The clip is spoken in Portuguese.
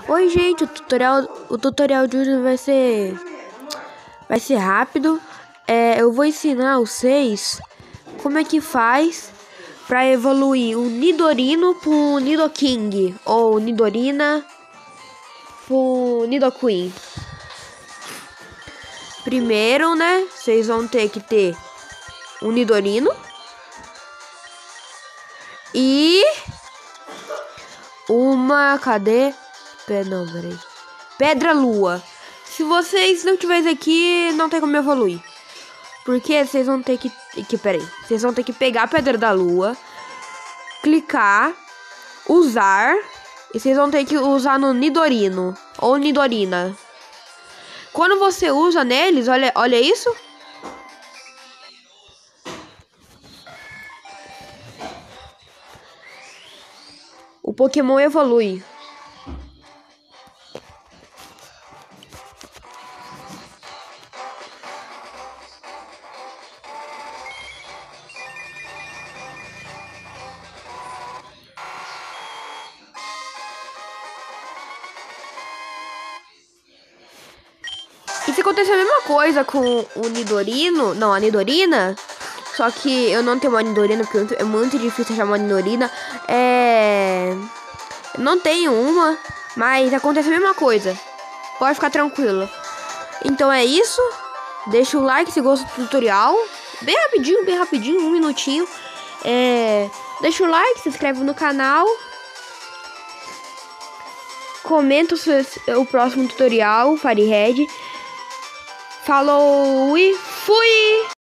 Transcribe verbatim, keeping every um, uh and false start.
Oi, gente, o tutorial, o tutorial de hoje vai ser vai ser rápido. É, eu vou ensinar vocês como é que faz para evoluir o Nidorino pro Nidoking ou Nidorina pro Nidoqueen. Primeiro, né, vocês vão ter que ter um Nidorino e uma, cadê? Não, peraí. Pedra Lua. Se vocês não tiverem aqui, não tem como evoluir. Porque vocês vão ter que... que peraí. Vocês vão ter que pegar a Pedra da Lua, clicar, usar, e vocês vão ter que usar no Nidorino ou Nidorina. Quando você usa neles, olha, olha isso. O Pokémon evolui. E se acontecer a mesma coisa com o Nidorino, não, a Nidorina, só que eu não tenho uma Nidorina, porque é muito difícil achar uma Nidorina, é... eu não tenho uma, mas acontece a mesma coisa, pode ficar tranquilo. Então é isso, deixa o like se gosta do tutorial, bem rapidinho, bem rapidinho, um minutinho, é... deixa o like, se inscreve no canal, comenta o, o próximo tutorial, Firehead. Falou e fui!